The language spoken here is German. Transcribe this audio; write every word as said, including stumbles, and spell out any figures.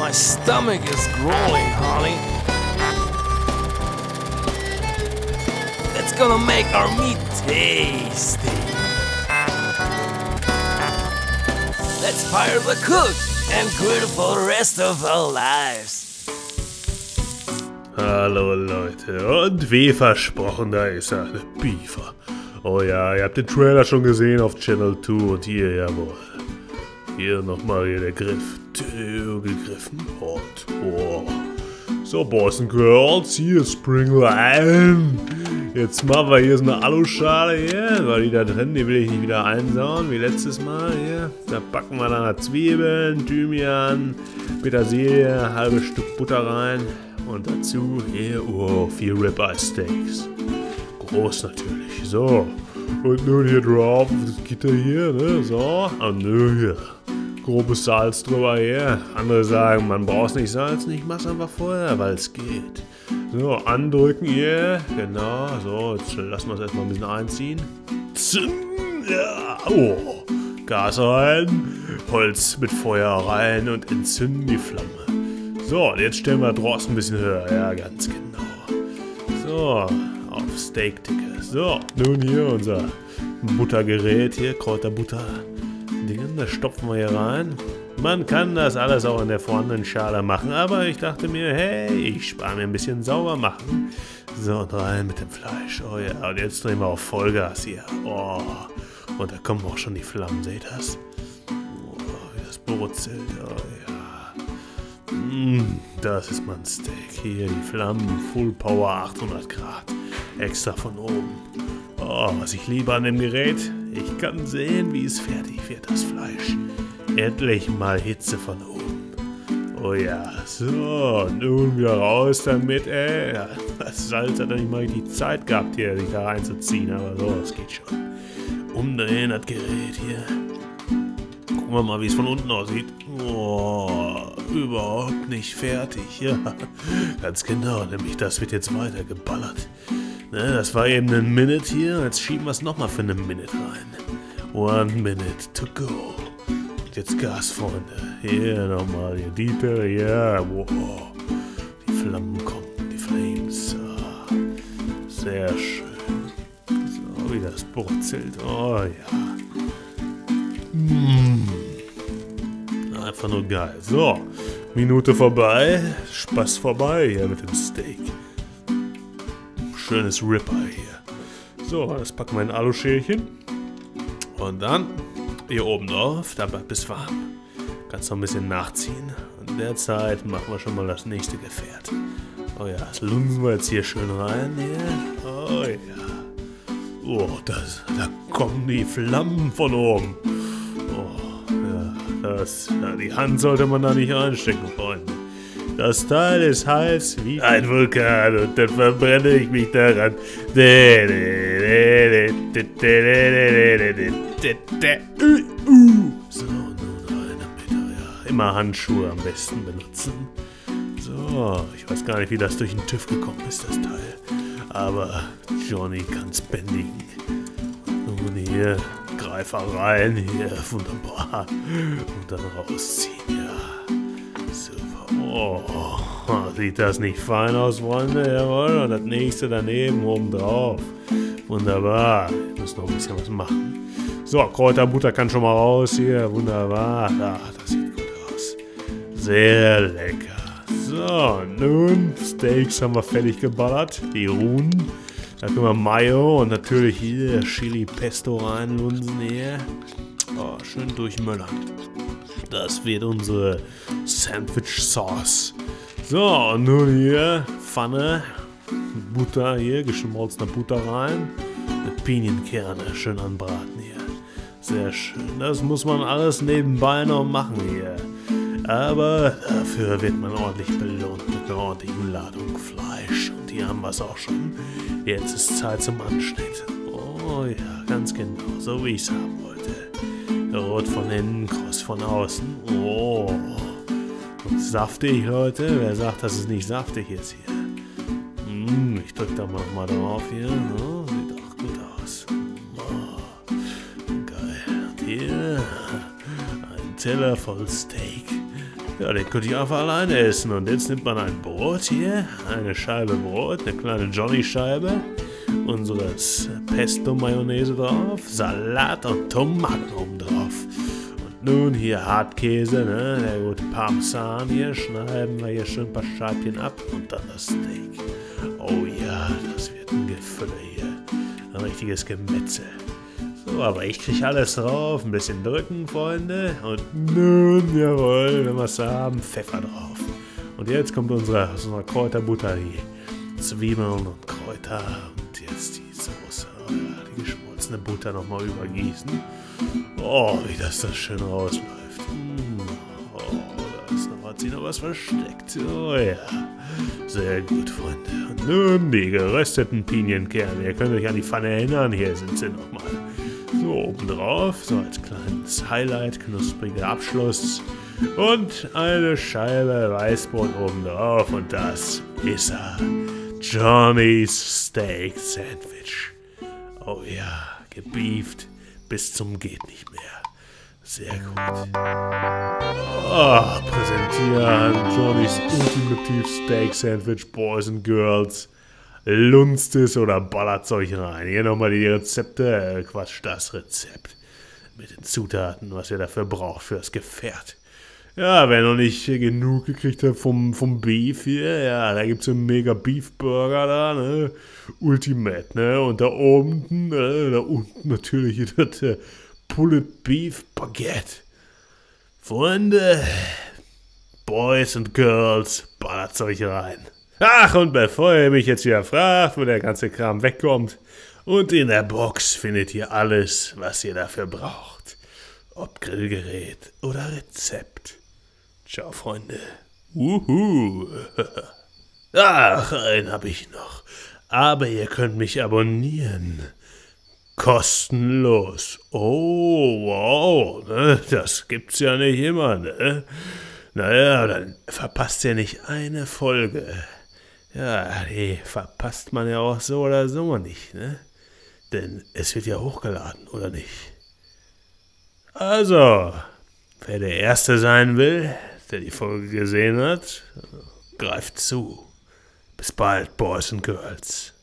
My stomach is growling, Harley. That's gonna make our meat tasty. Let's fire the cook and grill for the rest of our lives. Hallo Leute, und wie versprochen, da ist er, der Beaver. Oh ja, ihr habt den Trailer schon gesehen auf Channel zwei und hier, jawohl. Hier nochmal hier der Griff, gegriffen und oh. So, Boys and Girls, hier Springline. Jetzt machen wir hier so eine Aluschale hier, weil die da drin, die will ich nicht wieder einsauen, wie letztes Mal hier. Da backen wir dann Zwiebeln, Thymian, Petersilie, ein halbes Stück Butter rein. Und dazu hier, oh, vier Ribeye Steaks. Groß natürlich, so. Und nun hier drauf, das Gitter hier, ne, so. Und nun hier, grobes Salz drüber hier. Andere sagen, man braucht nicht Salz, ich mach's einfach vorher, weil es geht. So, andrücken hier, genau, so, jetzt lassen wir es erstmal ein bisschen einziehen. Ja, oh, Gas rein, Holz mit Feuer rein und entzünden die Flamme. So, und jetzt stellen wir draußen ein bisschen höher. Ja, ganz genau. So, auf Steak-Ticker. So, nun hier unser Buttergerät hier, Kräuterbutter-Dingen. Das stopfen wir hier rein. Man kann das alles auch in der vorhandenen Schale machen, aber ich dachte mir, hey, ich spare mir ein bisschen sauber machen. So, und rein mit dem Fleisch. Oh ja, und jetzt drehen wir auf Vollgas hier. Oh, und da kommen auch schon die Flammen, seht ihr das? Oh, wie das brutzelt. Oh ja. Das ist mein Steak. Hier die Flammen, Full Power achthundert Grad. Extra von oben. Oh, was ich liebe an dem Gerät, ich kann sehen, wie es fertig wird, das Fleisch. Endlich mal Hitze von oben. Oh ja, so, nun wieder raus damit, ey. Ja, das Salz hat ja nicht mal die Zeit gehabt, hier sich da reinzuziehen, aber so, das geht schon. Umdrehen das Gerät hier. Gucken wir mal, wie es von unten aussieht. Oh, überhaupt nicht fertig. Ja, ganz genau. Nämlich das wird jetzt weiter geballert. Ne, das war eben ein Minute hier. Jetzt schieben wir es nochmal für eine Minute rein. One minute to go. Und jetzt Gas, Freunde. Hier nochmal. Hier Dieter. Ja, wow. Die Flammen kommen. Die Flames. Oh, sehr schön. So, wie das brutzelt. Oh ja. Mmh. Einfach nur geil. So, Minute vorbei. Spaß vorbei hier mit dem Steak. Schönes Ribeye hier. So, das packen wir in ein Aluschälchen. Und dann hier oben drauf. Da bleibt es warm. Kannst noch ein bisschen nachziehen. Und in der Zeit machen wir schon mal das nächste Gefährt. Oh ja, das lunsen wir jetzt hier schön rein. Hier. Oh ja. Oh, das, da kommen die Flammen von oben. Das, ja, die Hand sollte man da nicht reinstecken, Freunde. Das Teil ist heiß wie ein Vulkan und dann verbrenne ich mich daran. So, nun rein damit. Ja, immer Handschuhe am besten benutzen. So, ich weiß gar nicht, wie das durch den TÜV gekommen ist, das Teil. Aber Johnny kann's bändigen. Nun hier. Greifer rein, hier, wunderbar. Und dann rausziehen, ja. Super. Oh, sieht das nicht fein aus, Freunde? Jawohl. Und das nächste daneben, oben drauf. Wunderbar. Ich muss noch ein bisschen was machen. So, Kräuterbutter kann schon mal raus hier. Wunderbar. Ja, das sieht gut aus. Sehr lecker. So, nun, Steaks haben wir fertig geballert. Die ruhen. Da können wir Mayo und natürlich hier Chili Pesto reinlunsen hier. Oh, schön durchmöllern. Das wird unsere Sandwich Sauce. So, und nun hier Pfanne, Butter hier, geschmolzene Butter rein. Mit Pinienkerne schön anbraten hier. Sehr schön. Das muss man alles nebenbei noch machen hier. Aber dafür wird man ordentlich belohnt mit einer ordentlichen Ladung Fleisch. Und hier haben wir es auch schon. Jetzt ist Zeit zum Anschnitt. Oh ja, ganz genau, so wie ich es haben wollte. Rot von innen, kross von außen. Oh, und saftig, Leute. Wer sagt, dass es nicht saftig ist hier? Mm, ich drück da mal drauf hier. Oh, sieht auch gut aus. Oh, geil. Und hier ein Teller voll Steak. Ja, den könnte ich einfach alleine essen. Und jetzt nimmt man ein Brot hier, eine Scheibe Brot, eine kleine Johnny-Scheibe, unseres Pesto-Mayonnaise drauf, Salat und Tomaten oben drauf. Und nun hier Hartkäse, ne, der gute Parmesan hier, schneiden wir hier schön ein paar Scheibchen ab und dann das Steak. Oh ja, das wird ein Gefülle hier. Ein richtiges Gemetzel. So, aber ich krieg alles drauf, ein bisschen drücken, Freunde. Und nun, jawohl, wenn wir es haben, Pfeffer drauf. Und jetzt kommt unsere, aus unserer Kräuterbutter die Zwiebeln und Kräuter. Und jetzt die Soße, oh ja, die geschmolzene Butter nochmal übergießen. Oh, wie das da schön rausläuft. Mm, oh, da ist noch, hat sich noch was versteckt. Oh ja, sehr gut, Freunde. Und nun die gerösteten Pinienkerne. Ihr könnt euch an die Pfanne erinnern, hier sind sie nochmal. So, oben drauf, so als kleines Highlight, knuspriger Abschluss. Und eine Scheibe Weißbrot oben drauf. Und das ist er. Johnny's Steak Sandwich. Oh ja, gebieft bis zum geht nicht mehr. Sehr gut. Oh, präsentieren Johnny's Ultimative Steak Sandwich, Boys and Girls. Lunzt es oder ballert's euch rein. Hier nochmal die Rezepte, äh, Quatsch, das Rezept. Mit den Zutaten, was ihr dafür braucht, für das Gefährt. Ja, wer noch nicht genug gekriegt hat vom, vom Beef hier, ja, da gibt's einen mega Beef Burger da, ne? Ultimate, ne? Und da oben, äh, da unten natürlich das äh, Pulled Beef Baguette. Freunde, Boys and Girls, ballert's euch rein. Ach, und bevor ihr mich jetzt wieder fragt, wo der ganze Kram wegkommt, und in der Box findet ihr alles, was ihr dafür braucht. Ob Grillgerät oder Rezept. Ciao, Freunde. Wuhu. Ach, einen hab ich noch. Aber ihr könnt mich abonnieren. Kostenlos. Oh, wow, ne? Das gibt's ja nicht immer, ne? Naja, dann verpasst ihr nicht eine Folge. Ja, die verpasst man ja auch so oder so nicht, ne? Denn es wird ja hochgeladen, oder nicht? Also, wer der Erste sein will, der die Folge gesehen hat, greift zu. Bis bald, Boys and Girls.